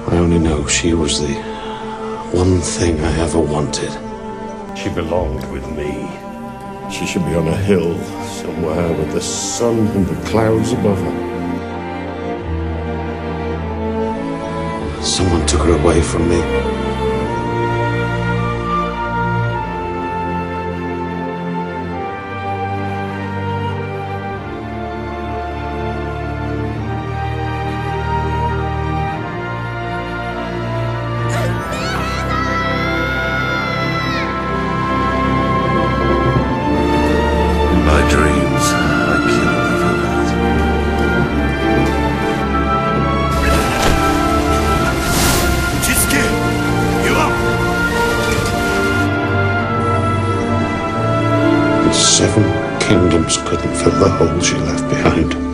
I only know she was the one thing I ever wanted. She belonged with me. She should be on a hill somewhere with the sun and the clouds above her. Someone took her away from me. My dreams, I killed for that. Chisuke, you up? The 7 kingdoms couldn't fill the hole she left behind.